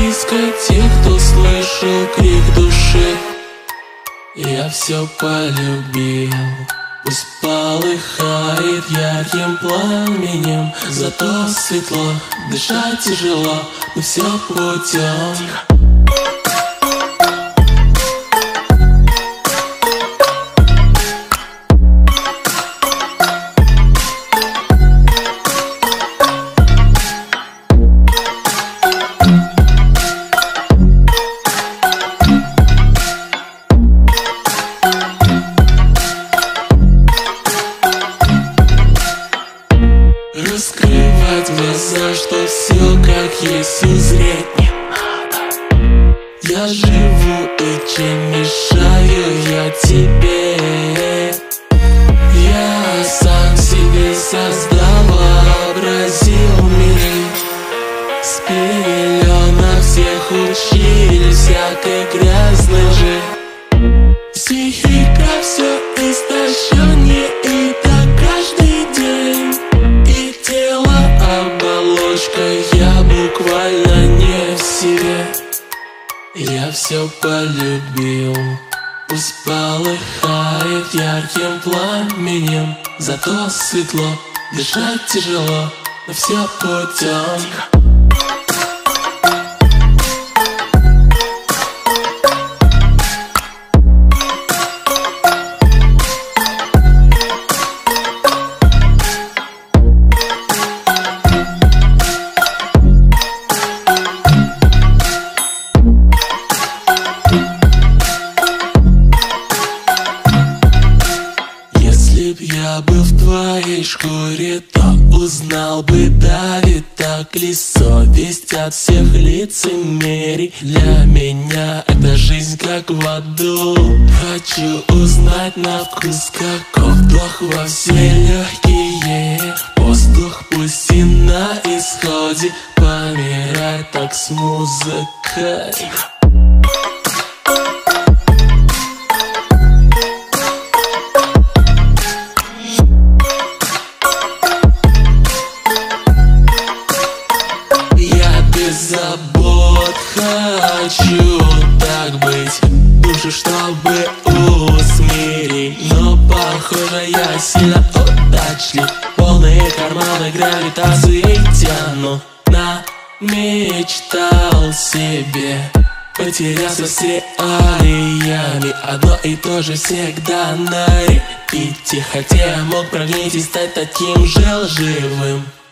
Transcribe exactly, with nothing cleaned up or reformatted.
дискотек, кто слышал крик души. Я все полюбил. Пусть полыхает ярким пламенем, зато светло, дышать тяжело, но все путем. Раскрывать глаза, что все как есть, узреть не надо. Я живу, и чем мешаю я тебе? Я сам себе создал, вообразил мир. С пеленок всех учили всякой грязной же. Психика все истощеннее, и так каждый день. Я буквально не в себе. Я все полюбил. Пусть полыхает ярким пламенем, зато светло, дышать тяжело, но все путем. Если б я был в твоей шкуре, то узнал бы, давит так ли совесть от всех лицемерий. Для меня эта жизнь как в аду. Хочу узнать на вкус, каков вдох во все легкие. Воздух пусть и на исходе, помирать так с музыкой. Забот хочу так быть, душу чтобы усмирить. Но похоже я сильно удачлив, полные карманы гравитацией тяну. Намечтал себе потеряться с реалиями, одно и то же всегда на репите. Хотя я мог прогнить и стать таким же лживым.